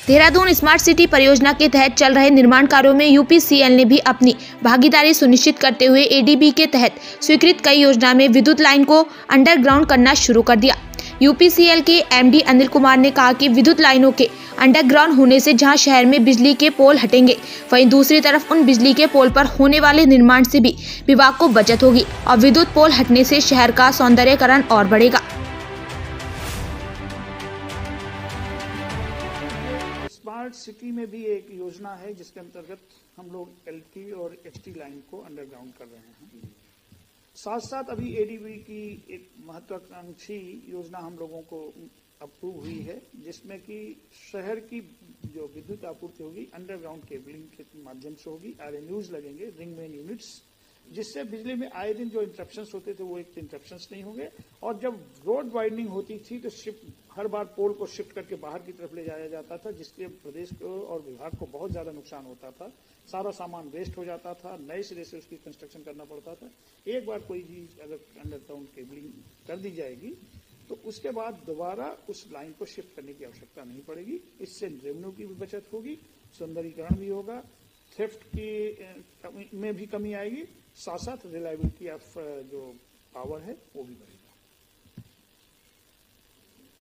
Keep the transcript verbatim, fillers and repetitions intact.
Dehradun smart city परियोजना के तहत चल रहे निर्माण कार्यों में यूपीसीएल ने भी अपनी भागीदारी सुनिश्चित करते हुए एडीबी के तहत स्वीकृत कई योजना में विद्युत लाइन को अंडरग्राउंड करना शुरू कर दिया। यूपीसीएल के एमडी अनिल कुमार ने कहा कि विद्युत लाइनों के अंडरग्राउंड होने से जहां शहर में बिजली के पोल हटेंगे, वहीं दूसरी तरफ उन बिजली के पोल पर होने वाले निर्माण से भी विभाग को बचत होगी और विद्युत पोल हटने से शहर का सौंदर्यीकरण और बढ़ेगा। स्मार्ट सिटी में भी एक योजना है जिसके अंतर्गत हम लोग एलटी और एचटी लाइन को अंडरग्राउंड कर रहे हैं। साथ साथ अभी एडीबी की एक महत्वाकांक्षी योजना हम लोगों को अप्रूव हुई है, जिसमें कि शहर की जो विद्युत आपूर्ति होगी अंडरग्राउंड केबलिंग के माध्यम से होगी। आरएनयूज लगेंगे, रिंग मेन यूनिट्स, जिससे बिजली में आए दिन जो इंटरप्शंस होते थे वो एक इंटरप्शंस नहीं होंगे। और जब रोड वाइडनिंग होती थी तो शिफ्ट हर बार पोल को शिफ्ट करके बाहर की तरफ ले जाया जाता था, जिससे प्रदेश को और विभाग को बहुत ज्यादा नुकसान होता था। सारा सामान वेस्ट हो जाता था, नए सिरे से उसकी कंस्ट्रक्शन करना पड़ता था। एक बार कोई चीज अगर अंडरग्राउंड केबलिंग कर दी जाएगी तो उसके बाद दोबारा उस लाइन को शिफ्ट करने की आवश्यकता नहीं पड़ेगी। इससे रेवेन्यू की भी बचत होगी, सौंदर्यीकरण भी होगा, थेफ्ट की में भी कमी आएगी, साथ साथ रिलायबिलिटी ऑफ जो पावर है वो भी बढ़ेगी।